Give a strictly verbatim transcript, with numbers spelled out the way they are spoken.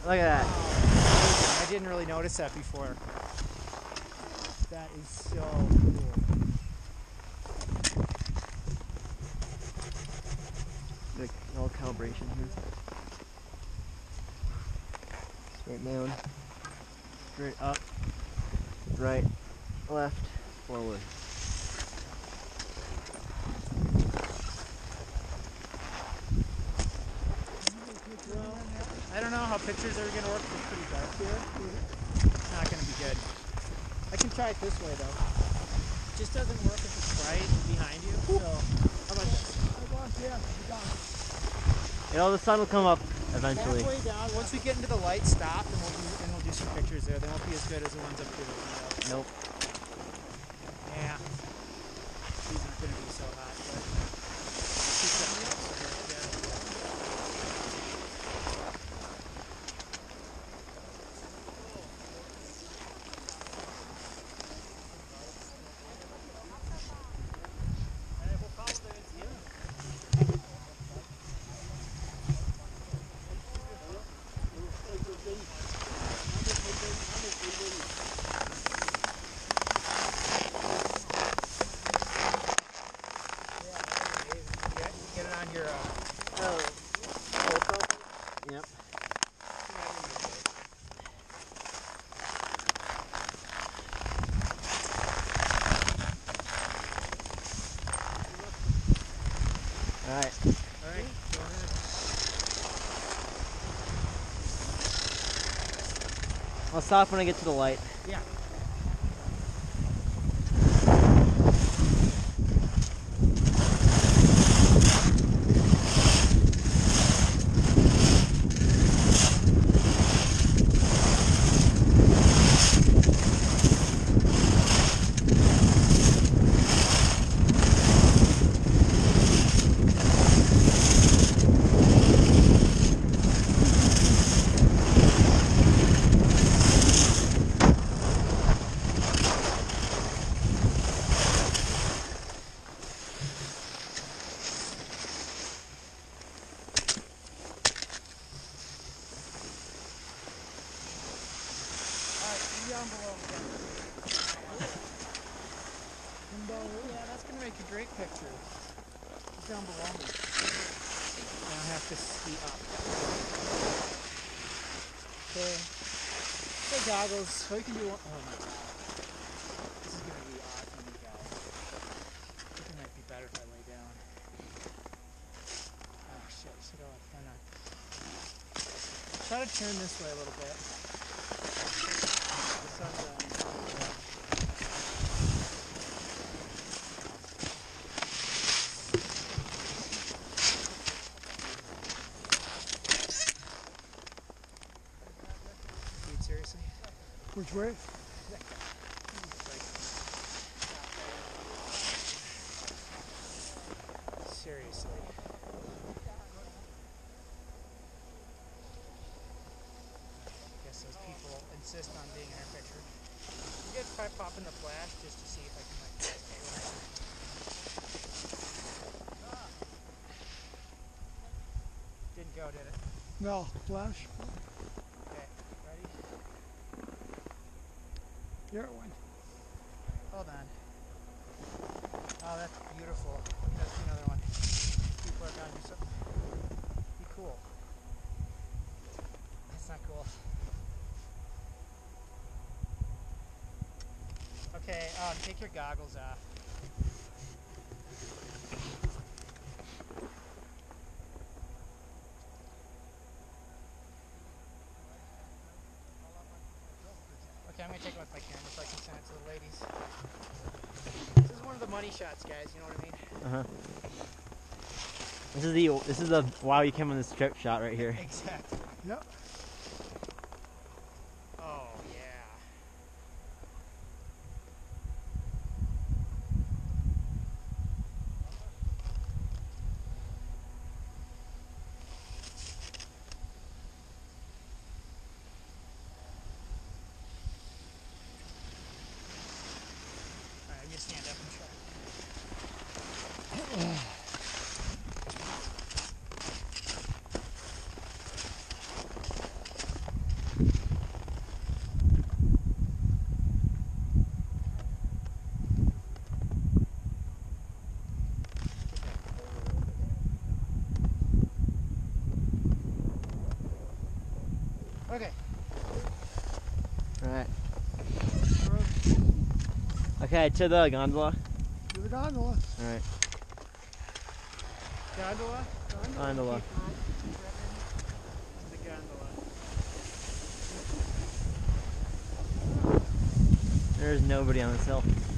Look at that. Wow. I didn't really notice that before. That is so cool. Like no calibration here. Straight down. Straight up. Right. Left. Forward. I don't know how pictures are going to work. It's pretty dark here. It's not going to be good. I can try it this way though. It just doesn't work if it's bright behind you. So, how about this? You know, the sun will come up eventually. Halfway down, once we get into the light, stop and we'll do, and we'll do some pictures there. They won't be as good as the ones up here. Nope. Yeah. These aren't going to be so hot, but keep them up so they're good. Your, uh, oh. Yep. All right. All right. Go ahead. I'll stop when I get to the light. Yeah. Down below again. Yeah, that's going to make a great picture. He's down below me. I don't have to ski up. Okay. Okay, goggles. So you can do one. Oh my god. This is going to be awesome, you guys. I think it might be better if I lay down. Oh shit, so go up. Why not? Try to turn this way a little bit. Dude, seriously? Which way? Seriously. Guess those people insist on being in our picture. You guys try popping the flash just to see if I can like stay with it. Didn't go, did it? No, flash. Okay, ready? There it went. Hold on. Oh, that's beautiful. That's another one. People are gonna do something. Be cool. That's not cool. Okay, um, take your goggles off. Okay, I'm gonna take it with my camera so I can send it to the ladies. This is one of the money shots, guys. You know what I mean? Uh huh. This is the this is the wow you came on this trip shot right here. Exactly. Yep. Oh yeah. All right, I'm gonna stand up and try. Okay, to the gondola. To the gondola. Alright. Gondola? Gondola. Keep ro- keep running to the gondola. There's nobody on this hill.